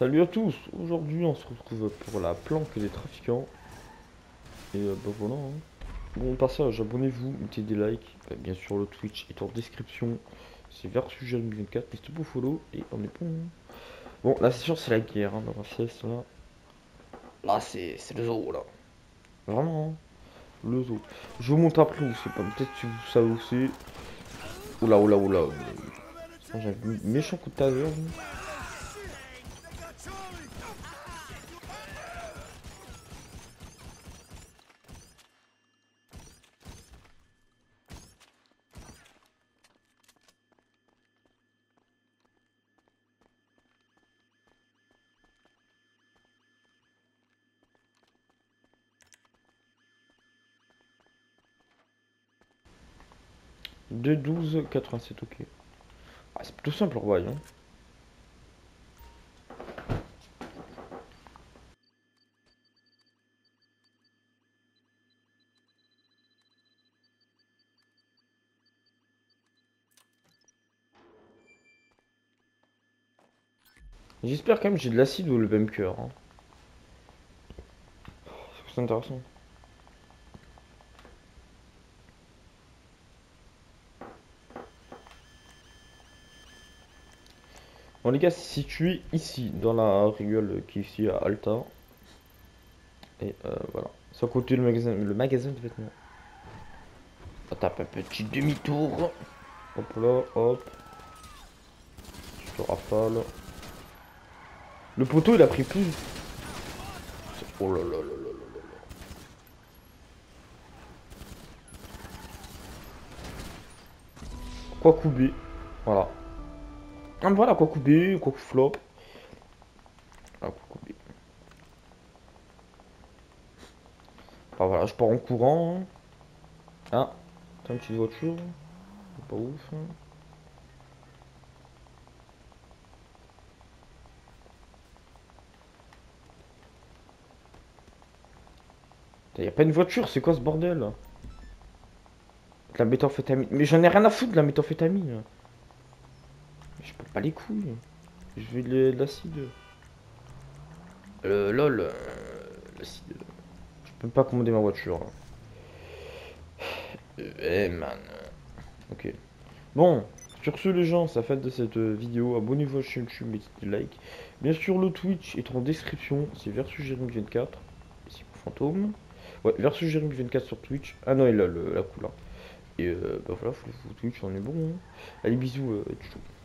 Salut à tous, aujourd'hui on se retrouve pour la planque des trafiquants. Et bah voilà hein. Bon passage, abonnez-vous, mettez des likes, bien sûr le Twitch est en description. C'est versus Jérémy 24, n'hésitez pas au follow et on est bon hein. Bon là c'est sûr c'est la guerre hein, dans la CS là. Là c'est le zoo là. Vraiment hein, le zoo. Je vous montre après où c'est pas, peut-être si vous savez où c'est. Oula oula oula. J'ai un méchant coup de taser. 2-12-87 ok. Ah, c'est plutôt simple en vrai hein. J'espère quand même que j'ai de l'acide ou le même cœur hein. C'est intéressant. Bon les gars, c'est situé ici, dans la rigole qui est ici à Alta. Et voilà. C'est à côté le magasin de vêtements. On tape un petit demi-tour. Hop là, hop. Je te rafale. Le poteau il a pris plus. Oh là là là là là là là. Quoi couper. Voilà. Ah voilà, quoi couper, quoi flop. Ah, quoi couper. Ah voilà, je pars en courant. Hein. Ah, t'as une petite voiture. C'est pas ouf. Hein. Y'a pas une voiture, c'est quoi ce bordel là? De la méthamphétamine. Mais j'en ai rien à foutre de la méthamphétamine. Je peux pas les couilles. Je veux de l'acide. Lol. L'acide. Je peux pas commander ma voiture. Man. Ok. Bon. Sur ce les gens, ça fait de cette vidéo. Abonnez-vous à la chaîne YouTube, mettez des likes. Bien sûr le Twitch est en description. C'est versus Jérémy 24. Ici pour fantôme. Ouais, versus Jérémy 24 sur Twitch. Ah non, il a la couleur. Et bah voilà, faut Twitch, on est bon. Hein. Allez bisous. Ciao.